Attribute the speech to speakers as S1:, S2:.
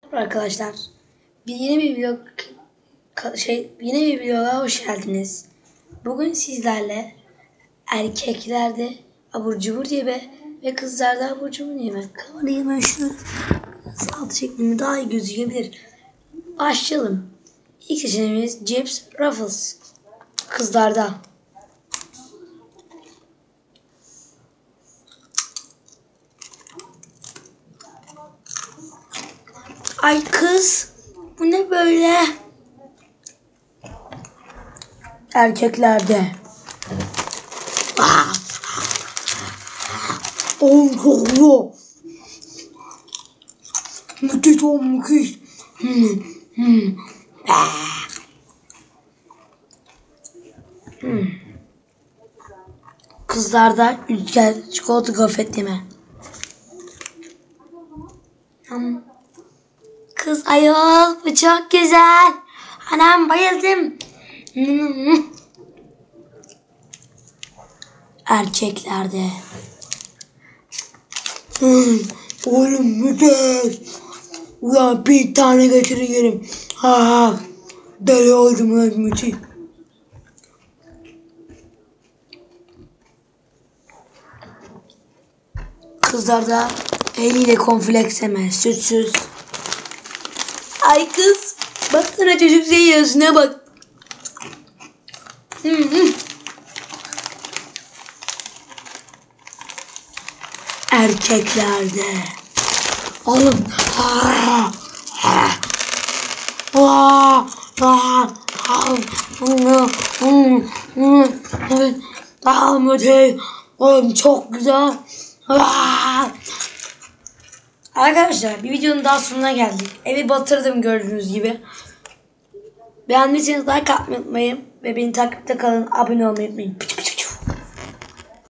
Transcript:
S1: Arkadaşlar, yeni bir vloga hoş geldiniz. Bugün sizlerle erkeklerde aburcubur yeme ve kızlarda aburcubur yeme. Kamerayı ben şu alt şeklinde daha iyi gözükebilir. Başlayalım. İlk seçeneğimiz Chips Ruffles. Kızlarda. Ay kız, bu ne böyle? Erkeklerde. Oh, müthiş olmuş. Kızlarda ülker çikolata gofret yeme. Kız ayol, bu çok güzel. Anam bayıldım. Erkeklerde. Oğlum müthiş. Ulan bir tane getiriyorum. Deli oldum lan müthiş. Kızlarda eliyle konfleks yeme, sütsüz. Ay kız, baksana çocuk yiyorsun, ne bak. Erkeklerde. Oğlum. Oğlum çok güzel. Arkadaşlar, bir videonun daha sonuna geldik. Evi batırdım gördüğünüz gibi. Beğendiyseniz like atmayı unutmayın. Ve beni takipte kalın. Abone olmayı unutmayın.